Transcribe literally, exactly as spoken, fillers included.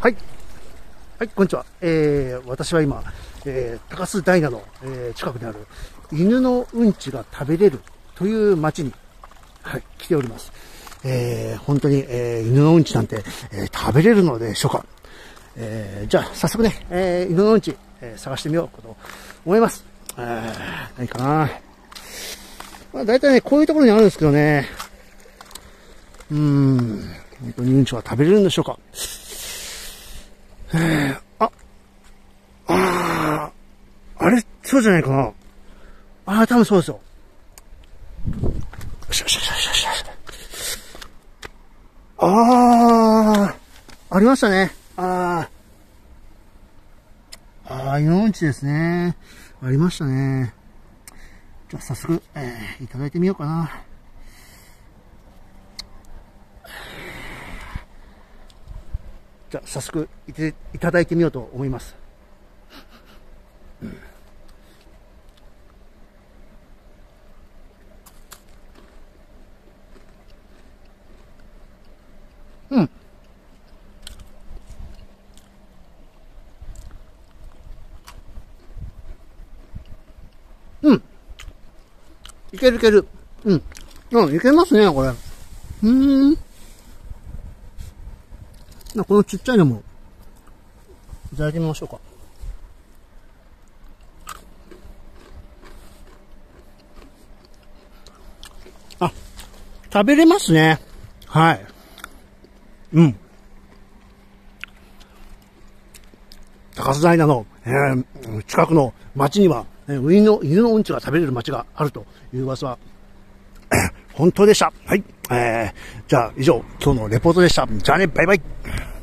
はい。はい、こんにちは。えー、私は今、えー、高須ダイナの、えー、近くにある犬のうんちが食べれるという町に、はい、来ております。えー、本当に、えー、犬のうんちなんて、えー、食べれるのでしょうか。えー、じゃあ、早速ね、えー、犬のうんち、えー、探してみようと思います。えー、何かな。まあ、大体ね、こういうところにあるんですけどね。うーん、本当にうんちは食べれるんでしょうか。えー、あ、あー、あれ、そうじゃないかな。ああ、多分そうですよ。よしよしよしよしよし。ああ、ありましたね。ああ、ああ、犬のうんちですね。ありましたね。じゃあ早速、えー、いただいてみようかな。じゃあ早速いていただいてみようと思います。うん。うん。いけるいける。うん。うん、いけますね、これ。うーん。このちっちゃいのも、いただいてみましょうか。あ、食べれますね。はい。うん。高須ダイナの、えー、近くの町には、えー、犬の、犬のうんちが食べれる町があるという噂は、本当でした。はい。えー、じゃあ以上、今日のレポートでした。じゃあね、バイバイ。